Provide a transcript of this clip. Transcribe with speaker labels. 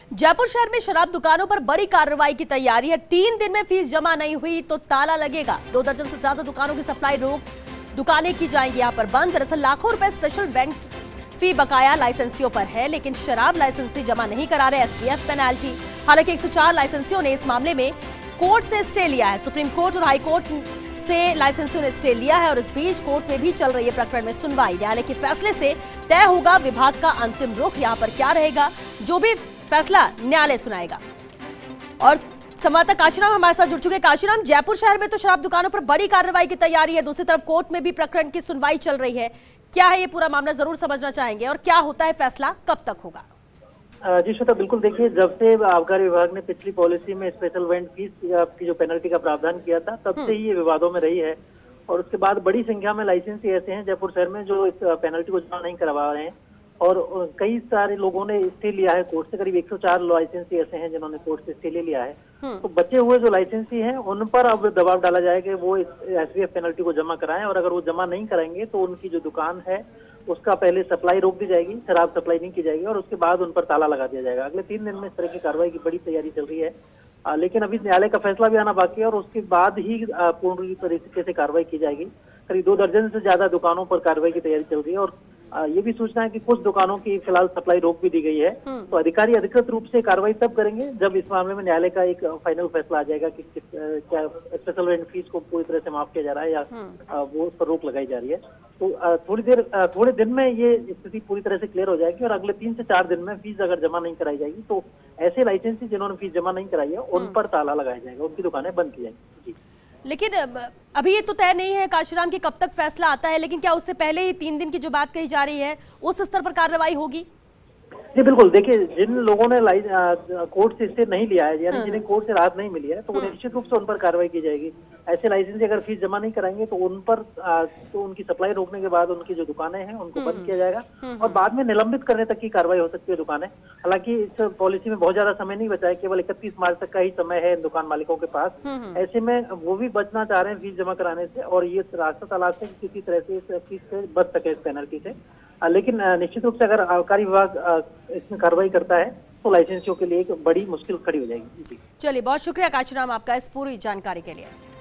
Speaker 1: जयपुर शहर में शराब दुकानों पर बड़ी कार्रवाई की तैयारी है। 3 दिन में फीस जमा नहीं हुई तो ताला लगेगा। 2 दर्जन से ज्यादा दुकानों की सप्लाई रोक, दुकानें की जाएंगी यहां पर बंद। दरअसल लाखों रुपए स्पेशल बैंक फी बकाया लाइसेंसियों पर है, लेकिन शराब लाइसेंसी जमा नहीं करा रहे एसवीएफ पेनाल्टी। हालांकि 104 लाइसेंसियों ने इस मामले में कोर्ट से स्टे लिया है। सुप्रीम कोर्ट और हाई कोर्ट से लाइसेंसियों ने स्टे लिया है और इस बीच कोर्ट में भी चल रही है प्रकरण में सुनवाई। न्यायालय के फैसले से तय होगा विभाग का अंतिम रुख, यहाँ पर क्या रहेगा, जो भी फैसला न्यायालय सुनाएगा। और संवाददाता काशीराम हमारे साथ जुड़ चुके हैं। काशीराम, जयपुर शहर में तो शराब दुकानों पर बड़ी कार्रवाई की तैयारी है, दूसरी तरफ कोर्ट में भी प्रकरण की सुनवाई चल रही है। क्या है ये पूरा मामला, जरूर समझना चाहेंगे, और क्या होता है फैसला, कब तक होगा?
Speaker 2: जी श्वेता, बिल्कुल। देखिए, जब से आबकारी विभाग ने पिछली पॉलिसी में स्पेशल वेंट फीस की जो पेनल्टी का प्रावधान किया था, तब से ही ये विवादों में रही है। और उसके बाद बड़ी संख्या में लाइसेंसी ऐसे हैं जयपुर शहर में जो इस पेनल्टी को जमा नहीं करवा रहे हैं, और कई सारे लोगों ने स्टे लिया है कोर्ट से। करीब 104 लाइसेंसी ऐसे हैं जिन्होंने कोर्ट से स्टे ले लिया है। तो बचे हुए जो लाइसेंसी हैं उन पर अब दबाव डाला जाएगा कि वो इस एसवीएफ पेनल्टी को जमा कराएं, और अगर वो जमा नहीं कराएंगे तो उनकी जो दुकान है उसका पहले सप्लाई रोक दी जाएगी, शराब सप्लाई नहीं की जाएगी, और उसके बाद उन पर ताला लगा दिया जाएगा। अगले 3 दिन में इस तरह की कार्रवाई की बड़ी तैयारी चल रही है, लेकिन अभी न्यायालय का फैसला भी आना बाकी है और उसके बाद ही पूर्ण तरीके से कार्रवाई की जाएगी। करीब 2 दर्जन से ज्यादा दुकानों पर कार्रवाई की तैयारी चल रही है, और ये भी सूचना है कि कुछ दुकानों की फिलहाल सप्लाई रोक भी दी गई है। तो अधिकारी अधिकृत रूप से कार्रवाई तब करेंगे जब इस मामले में न्यायालय का एक फाइनल फैसला आ जाएगा कि क्या स्पेशल वेंट फीस को पूरी तरह से माफ किया जा रहा है या वो उस पर रोक लगाई जा रही है। तो थोड़े दिन में ये स्थिति पूरी तरह से क्लियर हो जाएगी, और अगले 3 से 4 दिन में फीस अगर जमा नहीं कराई जाएगी तो ऐसे लाइसेंसी जिन्होंने फीस जमा नहीं कराई है उन पर ताला लगाया जाएगा, उनकी दुकानें बंद की जाएंगी। जी,
Speaker 1: लेकिन अभी ये तो तय नहीं है काशीराम की कब तक फैसला आता है, लेकिन क्या उससे पहले ही 3 दिन की जो बात कही जा रही है उस स्तर पर कार्रवाई होगी?
Speaker 2: जी बिल्कुल। देखिए, जिन लोगों ने कोर्ट से स्टे नहीं लिया है, यानी जिन्हें कोर्ट से राहत नहीं मिली है, तो निश्चित रूप से उन पर कार्रवाई की जाएगी। ऐसे लाइसेंस अगर फीस जमा नहीं कराएंगे तो उन पर तो उनकी सप्लाई रोकने के बाद उनकी जो दुकानें हैं उनको बंद किया जाएगा, और बाद में निलंबित करने तक की कार्रवाई हो सकती है दुकानें। हालांकि इस पॉलिसी में बहुत ज्यादा समय नहीं बचा है, केवल 31 मार्च तक का ही समय है दुकान मालिकों के पास। ऐसे में वो भी बचना चाह रहे हैं फीस जमा कराने से, और ये रास्ता तलाश है किसी तरह से इस फीस से बच सके, इस पेनल्टी से। लेकिन निश्चित रूप से अगर आबकारी विभाग इसमें कार्रवाई करता है तो लाइसेंसियों के लिए एक बड़ी मुश्किल खड़ी हो जाएगी।
Speaker 1: चलिए, बहुत शुक्रिया काशीराम आपका इस पूरी जानकारी के लिए।